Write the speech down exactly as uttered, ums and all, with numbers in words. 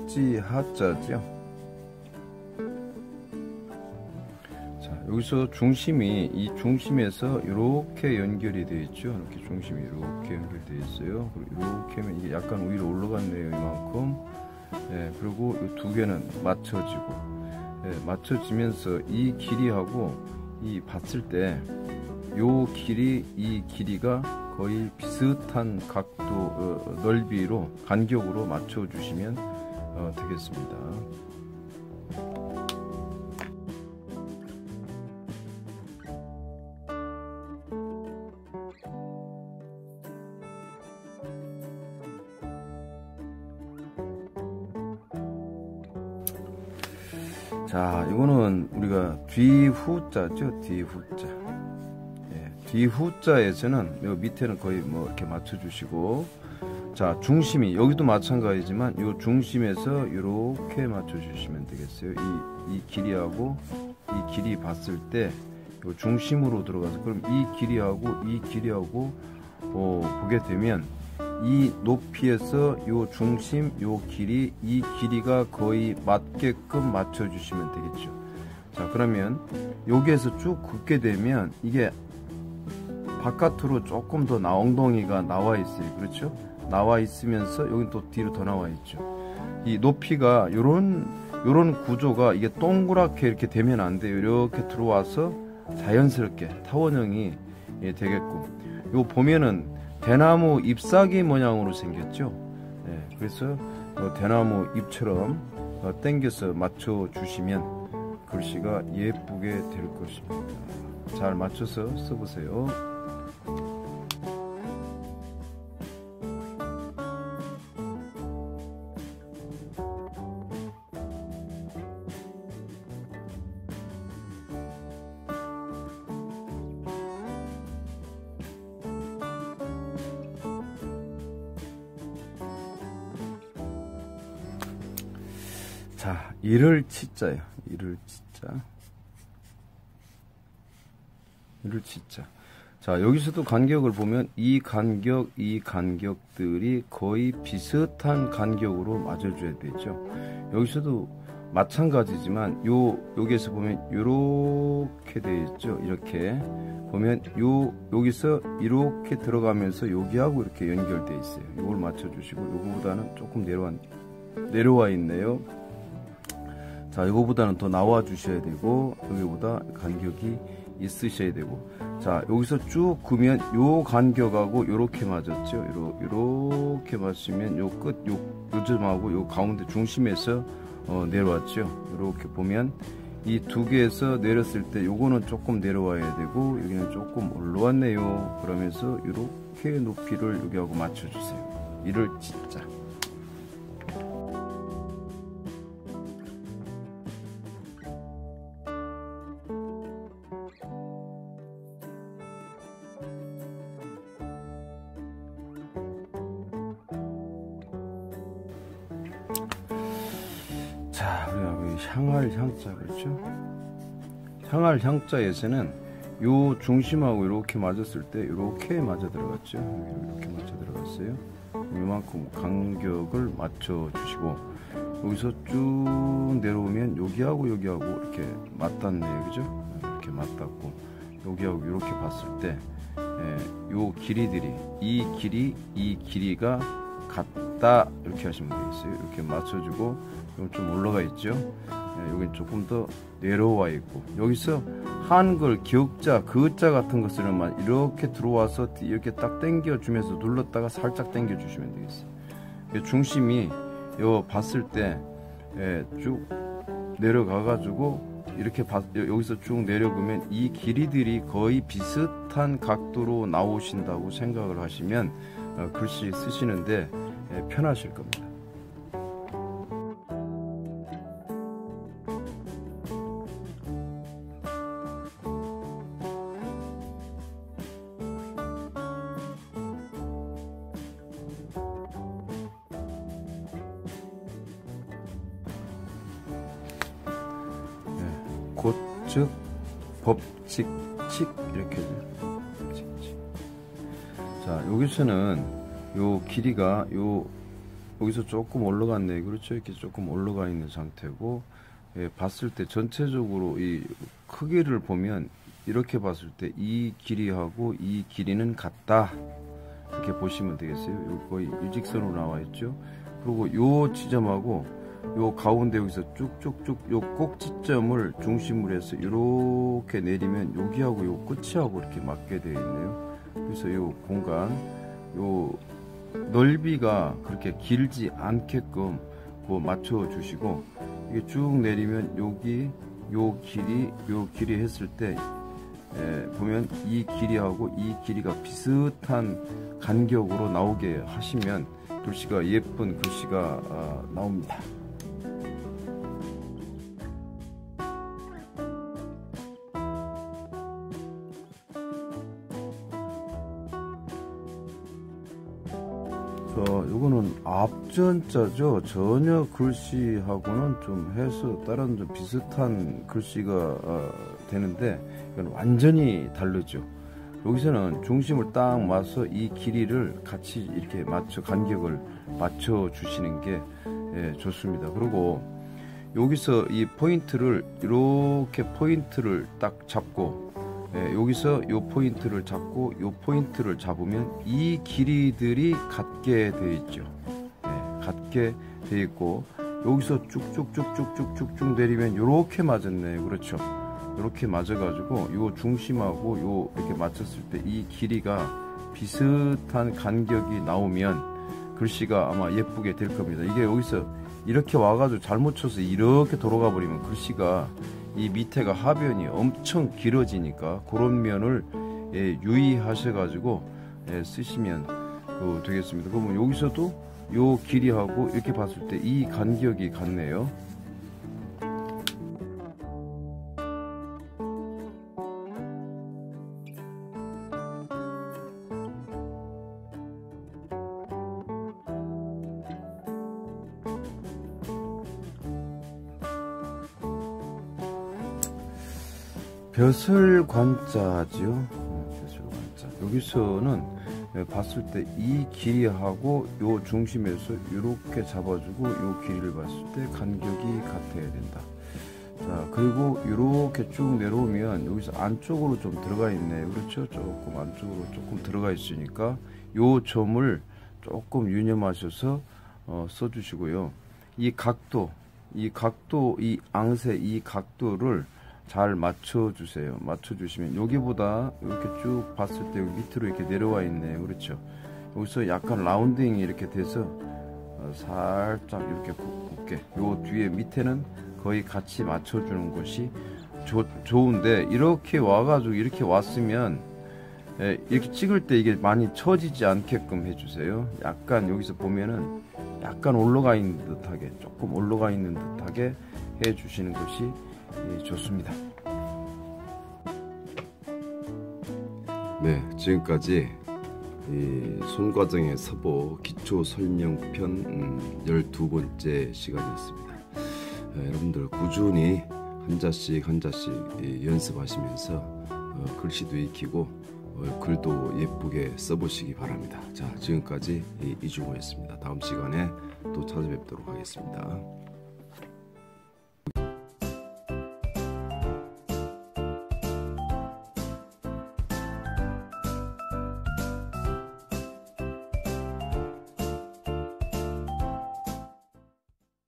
지 하자죠. 자, 여기서 중심이 이 중심에서 이렇게 연결이 되어 있죠. 이렇게 중심이 이렇게 연결되어 있어요. 그리고 이렇게 하면 이게 약간 위로 올라갔네요. 이만큼. 예, 그리고 이 두 개는 맞춰지고, 예, 맞춰지면서 이 길이하고 이 봤을 때 요 길이 이 길이가 거의 비슷한 각도 어, 넓이로 간격으로 맞춰 주시면 어, 되겠습니다. 자, 이거는 우리가 뒤후자죠. 뒤후자. 예, 뒤후자에서는 요 밑에는 거의 뭐 이렇게 맞춰주시고, 자, 중심이 여기도 마찬가지지만 요 중심에서 이렇게 맞춰주시면 되겠어요. 이, 이 길이하고 이 길이 봤을 때 요 중심으로 들어가서, 그럼 이 길이하고 이 길이하고 어, 보게 되면 이 높이에서 요 중심, 요 길이, 이 길이가 거의 맞게끔 맞춰 주시면 되겠죠. 자, 그러면 여기에서 쭉 긋게 되면 이게 바깥으로 조금 더 나 엉덩이가 나와 있어요. 그렇죠? 나와 있으면서 여기 또 뒤로 더 나와 있죠. 이 높이가 요런 요런 구조가 이게 동그랗게 이렇게 되면 안 돼요. 이렇게 들어와서 자연스럽게 타원형이 예, 되겠고, 요 보면은 대나무 잎사귀 모양으로 생겼죠. 네, 그래서 어, 대나무 잎처럼 어, 당겨서 맞춰 주시면 글씨가 예쁘게 될 것입니다. 잘 맞춰서 써보세요. 자, 이를 치자요. 이를 치자. 이를 치자. 자, 여기서도 간격을 보면 이 간격, 이 간격들이 거의 비슷한 간격으로 맞아줘야 되죠. 여기서도 마찬가지지만 요 여기에서 보면 요렇게 되어 있죠. 이렇게 보면 요 여기서 이렇게 들어가면서 여기하고 이렇게 연결되어 있어요. 이걸 맞춰주시고, 요거보다는 조금 내려와 내려와 있네요. 자, 이거보다는 더 나와 주셔야 되고, 여기보다 간격이 있으셔야 되고, 자, 여기서 쭉 그으면 요 간격하고 요렇게 맞았죠. 요러, 요렇게 맞으면 요 끝, 요, 요 점하고 요 가운데 중심에서 어, 내려왔죠. 요렇게 보면 이 두 개에서 내렸을 때 요거는 조금 내려와야 되고, 여기는 조금 올라왔네요. 그러면서 요렇게 높이를 여기하고 맞춰주세요. 이를 진짜. 자, 우리가 향할 향자, 그렇죠? 향할 향자에서는 요 중심하고 이렇게 맞았을 때 이렇게 맞아 들어갔죠. 이렇게 맞아 들어갔어요. 이만큼 간격을 맞춰 주시고, 여기서 쭉 내려오면 여기하고 여기하고 이렇게 맞닿네요. 그죠? 이렇게 맞닿고, 여기하고 이렇게 봤을 때 요 길이들이, 이 길이, 이 길이가 같다, 이렇게 하시면 되겠어요. 이렇게 맞춰주고, 여기 좀 올라가 있죠. 예, 여긴 조금 더 내려와 있고, 여기서 한글 기역자, 그자 같은 것들만 이렇게 들어와서 이렇게 딱 당겨 주면서 눌렀다가 살짝 당겨 주시면 되겠어요. 중심이 요 봤을 때 쭉 예, 내려가 가지고 이렇게 바, 여기서 쭉 내려가면 이 길이들이 거의 비슷한 각도로 나오신다고 생각을 하시면 어, 글씨 쓰시는데 예, 편하실 겁니다. 곧즉 법칙칙 이렇게 돼요. 법칙칙. 자, 여기서는 요 길이가 요 여기서 조금 올라갔네. 그렇죠. 이렇게 조금 올라가 있는 상태고, 예, 봤을 때 전체적으로 이 크기를 보면 이렇게 봤을 때 이 길이하고 이 길이는 같다, 이렇게 보시면 되겠어요. 요 거의 일직선으로 나와 있죠. 그리고 요 지점하고 요 가운데 여기서 쭉쭉쭉 요 꼭지점을 중심으로 해서 이렇게 내리면 여기하고 요 끝이하고 이렇게 맞게 되어 있네요. 그래서 요 공간, 요 넓이가 그렇게 길지 않게끔 그 맞춰 주시고, 이게 쭉 내리면 여기 요 길이 요 길이 했을 때 에, 보면 이 길이하고 이 길이가 비슷한 간격으로 나오게 하시면 글씨가 예쁜 글씨가 아, 나옵니다. 자, 요거는 앞전자죠. 전혀 글씨하고는 좀 해서 다른 좀 비슷한 글씨가 어, 되는데 이건 완전히 다르죠. 여기서는 중심을 딱 맞춰서 이 길이를 같이 이렇게 맞춰 간격을 맞춰 주시는 게 예, 좋습니다. 그리고 여기서 이 포인트를 이렇게 포인트를 딱 잡고, 예, 여기서 이 포인트를 잡고 이 포인트를 잡으면 이 길이들이 같게 되어 있죠. 예, 같게 되어 있고, 여기서 쭉쭉쭉쭉쭉쭉 내리면 이렇게 맞았네요. 그렇죠. 이렇게 맞아가지고 요 중심하고 요 이렇게 맞췄을 때 이 길이가 비슷한 간격이 나오면 글씨가 아마 예쁘게 될 겁니다. 이게 여기서 이렇게 와가지고 잘못 쳐서 이렇게 돌아가 버리면 글씨가 이 밑에가 하변이 엄청 길어지니까 그런 면을 예, 유의하셔가지고 예, 쓰시면 그 되겠습니다. 그러면 여기서도 요 길이하고 이렇게 봤을 때 이 간격이 같네요. 벼슬관자죠. 벼슬관자. 여기서는 봤을 때 이 길이하고 요 중심에서 이렇게 잡아주고 요 길이를 봤을 때 간격이 같아야 된다. 자, 그리고 이렇게 쭉 내려오면 여기서 안쪽으로 좀 들어가 있네요. 그렇죠. 조금 안쪽으로 조금 들어가 있으니까 요 점을 조금 유념하셔서 어, 써주시고요. 이 각도, 이 각도, 이 앙세, 이 각도를 잘 맞춰주세요. 맞춰주시면 여기보다 이렇게 쭉 봤을 때 여기 밑으로 이렇게 내려와 있네요. 그렇죠. 여기서 약간 라운딩이 이렇게 돼서 어, 살짝 이렇게 곱게, 요 뒤에 밑에는 거의 같이 맞춰주는 것이 조, 좋은데, 이렇게 와가지고 이렇게 왔으면 예, 이렇게 찍을 때 이게 많이 처지지 않게끔 해주세요. 약간 여기서 보면은 약간 올라가 있는 듯하게, 조금 올라가 있는 듯하게 해주시는 것이 예, 좋습니다. 네, 지금까지 이 손과정의 서보 기초 설명편 음, 열두 번째 시간이었습니다. 예, 여러분들 꾸준히 한 자씩 한 자씩 예, 연습하시면서 어, 글씨도 익히고 어, 글도 예쁘게 써보시기 바랍니다. 자, 지금까지 이중호였습니다. 다음 시간에 또 찾아뵙도록 하겠습니다.